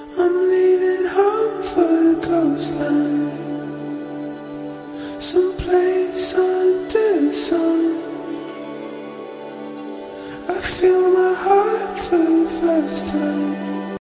I'm leaving home for the coastline, someplace under the sun. I feel my heart for the first time.